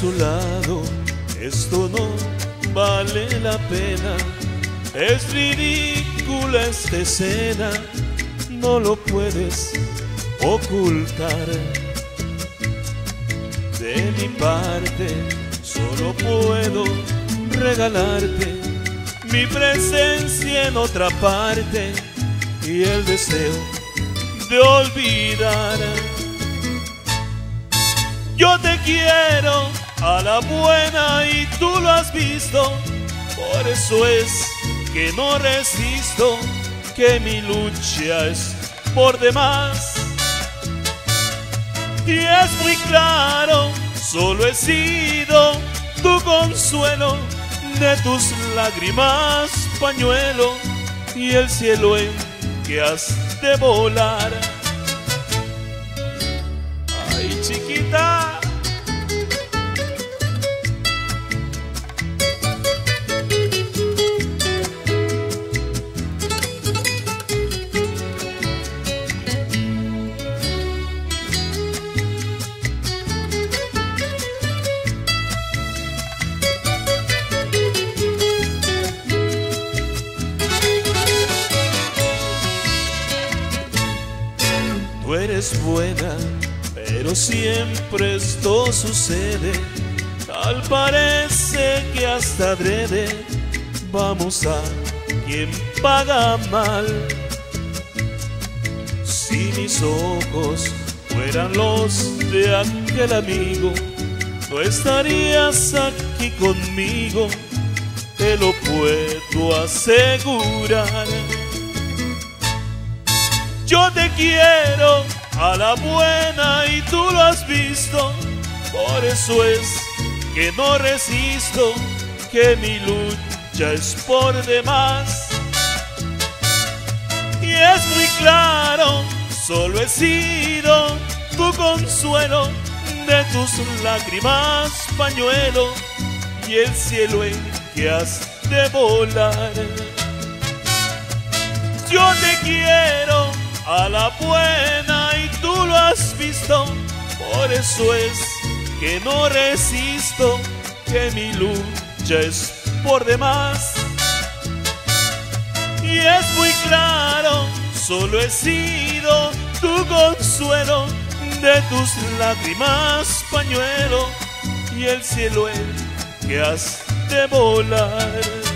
su lado, esto no vale la pena. Es ridícula esta escena, no lo puedes ocultar. De mi parte, solo puedo regalarte mi presencia en otra parte y el deseo de olvidar. Yo te quiero a la buena y tú lo has visto, por eso es que no resisto, que mi lucha es por demás. Y es muy claro, solo he sido tu consuelo, de tus lágrimas pañuelo y el cielo en que has de volar. Ay, chiquita. Tú eres buena, pero siempre esto sucede. Tal parece que hasta adrede vamos a quien paga mal. Si mis ojos fueran los de aquel amigo, no estarías aquí conmigo, te lo puedo asegurar. Yo te quiero a la buena y tú lo has visto, por eso es que no resisto, que mi lucha es por demás. Y es muy claro, solo he sido tu consuelo, de tus lágrimas pañuelo y el cielo en que has de volar. Yo te quiero a la buena y tú lo has visto, por eso es que no resisto, que mi lucha es por demás. Y es muy claro, solo he sido tu consuelo, de tus lágrimas pañuelo y el cielo en que has de volar.